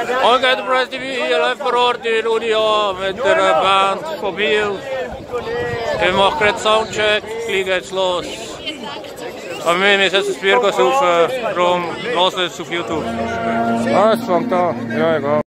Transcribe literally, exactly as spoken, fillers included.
Und Enterprise T V hier live vor Ort in U D A mit der Band von Biel. Wir machen gerade Soundcheck, gleich geht's los. Aber wir müssen jetzt das Bier saufen, darum hören wir es auf YouTube. Ah, es fängt an. Ja, egal.